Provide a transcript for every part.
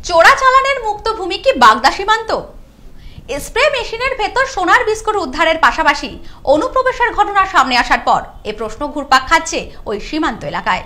চোরাচালানের মুক্ত ভূমি কি বাগদা সীমান্ত? স্প্রে মেশিনের ভেতর সোনার বিস্কুট উদ্ধারের পাশাপাশি অনুপ্রবেশের ঘটনা সামনে আসার পর এই প্রশ্ন ঘুরপাক খাচ্ছে ওই সীমান্ত এলাকায়।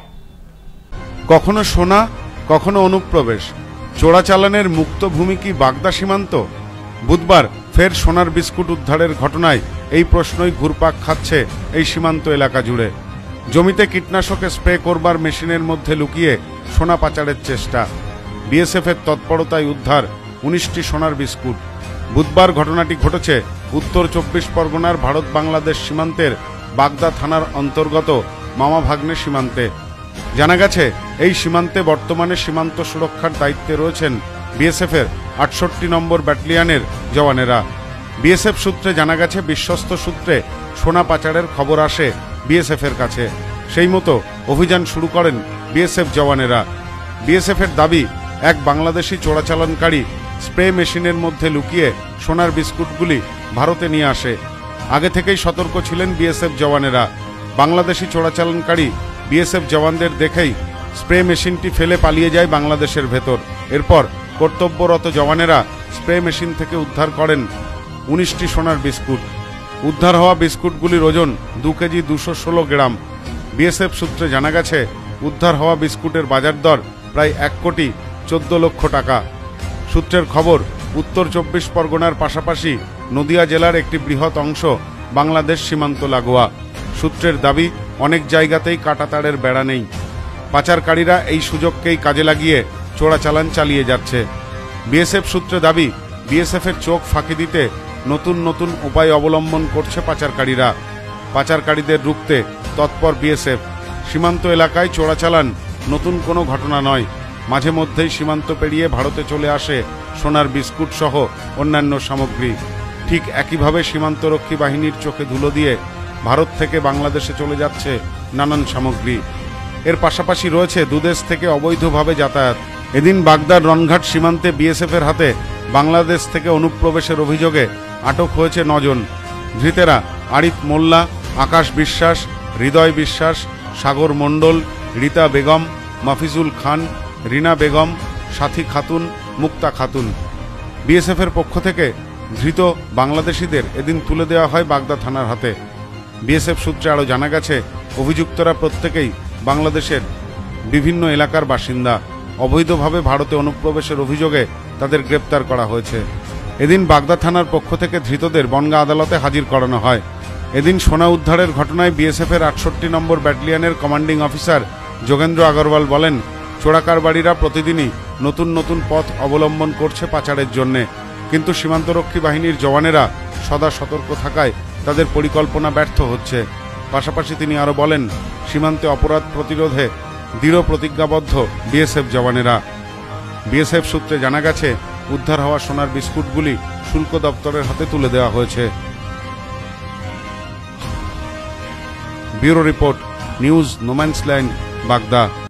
কখনো সোনা, কখনো অনুপ্রবেশ। চোরাচালানের মুক্ত ভূমি কি বাগদা সীমান্ত? বুধবার ফের সোনার বিস্কুট উদ্ধারের ঘটনায় এই প্রশ্নই ঘুরপাক খাচ্ছে এই সীমান্ত এলাকা জুড়ে। জমিতে কীটনাশকে স্প্রে করবার মেশিনের মধ্যে লুকিয়ে সোনা পাচারের চেষ্টা। বিএসএফের তৎপরতায় উদ্ধার 19টি সোনার বিস্কুট। বুধবার ঘটনাটি ঘটেছে উত্তর 24 পরগনার ভারত বাংলাদেশ সীমান্তের বাগদা থানার অন্তর্গত মামাভাগ্নে সীমান্তে। জানা গেছে, এই সীমান্তে বর্তমানে সীমান্ত সুরক্ষার দায়িত্বে রয়েছেন বিএসএফের 68 নম্বর ব্যাটালিয়নের জওয়ানেরা। বিএসএফ সূত্রে জানা গেছে, বিশ্বস্ত সূত্রে সোনা পাচারের খবর আসে বিএসএফের কাছে। সেই মতো অভিযান শুরু করেন বিএসএফ জওয়ানেরা। বিএসএফের দাবি, এক বাংলাদেশি চোরাচালানকারী স্প্রে মেশিনের মধ্যে লুকিয়ে সোনার বিস্কুটগুলি ভারতে নিয়ে আসে। আগে থেকেই সতর্ক ছিলেন বিএসএফ জওয়ানেরা। বাংলাদেশি চোরাচালানকারী বিএসএফ জওয়ানদের দেখেই স্প্রে মেশিনটি ফেলে পালিয়ে যায় বাংলাদেশের ভেতর। এরপর কর্তব্যরত জওয়ানেরা স্প্রে মেশিন থেকে উদ্ধার করেন 19টি সোনার বিস্কুট। উদ্ধার হওয়া বিস্কুটগুলির ওজন 2 কেজি 216 গ্রাম। বিএসএফ সূত্রে জানা গেছে, উদ্ধার হওয়া বিস্কুটের বাজার দর প্রায় 1 কোটি 14 লক্ষ টাকা। সূত্রের খবর, উত্তর 24 পরগনার পাশাপাশি নদিয়া জেলার একটি বৃহৎ অংশ বাংলাদেশ সীমান্ত লাগোয়া। সূত্রের দাবি, অনেক জায়গাতেই কাঁটাতারের বেড়া নেই। পাচারকারীরা এই সুযোগকেই কাজে লাগিয়ে চোরাচালান চালিয়ে যাচ্ছে। বিএসএফ সূত্রে দাবি, বিএসএফের চোখ ফাঁকি দিতে নতুন নতুন উপায় অবলম্বন করছে পাচারকারীরা। পাচারকারীদের রুখতে তৎপর বিএসএফ। সীমান্ত এলাকায় চোরাচালান নতুন কোনো ঘটনা নয়। মাঝে মধ্যেই সীমান্ত পেরিয়ে ভারতে চলে আসে সোনার বিস্কুট সহ অন্যান্য সামগ্রী। ঠিক একইভাবে সীমান্তরক্ষী বাহিনীর চোখে ধুলো দিয়ে ভারত থেকে বাংলাদেশে চলে যাচ্ছে নানান সামগ্রী। এর পাশাপাশি রয়েছে দুদেশ থেকে অবৈধভাবে যাতায়াত। এদিন বাগদার রনঘাট সীমান্তে বিএসএফের হাতে বাংলাদেশ থেকে অনুপ্রবেশের অভিযোগে আটক হয়েছে 9 জন। ধৃতেরা আরিফ মোল্লা, আকাশ বিশ্বাস, হৃদয় বিশ্বাস, সাগর মণ্ডল, রীতা বেগম, মাফিজুল খান, রিনা বেগম, সাথী খাতুন, মুক্তা খাতুন। বিএসএফের পক্ষ থেকে ধৃত বাংলাদেশিদের এদিন তুলে দেওয়া হয় বাগদা থানার হাতে। বিএসএফ সূত্রে আরও জানা গেছে, অভিযুক্তরা প্রত্যেকেই বাংলাদেশের বিভিন্ন এলাকার বাসিন্দা। অবৈধভাবে ভারতে অনুপ্রবেশের অভিযোগে তাদের গ্রেপ্তার করা হয়েছে। এদিন বাগদা থানার পক্ষ থেকে ধৃতদের বনগাঁ আদালতে হাজির করানো হয়। এদিন সোনা উদ্ধারের ঘটনায় বিএসএফের 68 নম্বর ব্যাটালিয়নের কমান্ডিং অফিসার যোগেন্দ্র আগরওয়াল বলেন, চোরাকারবারীরা প্রতিদিনই নতুন নতুন পথ অবলম্বন করছে পাচারের জন্যে, কিন্তু সীমান্তরক্ষী বাহিনীর জওয়ানেরা সদা সতর্ক থাকায় তাদের পরিকল্পনা ব্যর্থ হচ্ছে। পাশাপাশি তিনি আরও বলেন, সীমান্তে অপরাধ প্রতিরোধে দৃঢ় প্রতিজ্ঞাবদ্ধ বিএসএফ জওয়ানেরা। বিএসএফ সূত্রে জানা গেছে, উদ্ধার হওয়া সোনার বিস্কুটগুলি শুল্ক দপ্তরের হাতে তুলে দেওয়া হয়েছে। ব্যুরো রিপোর্ট, নিউজ নোম্যান্সল্যান্ড, বাগদা।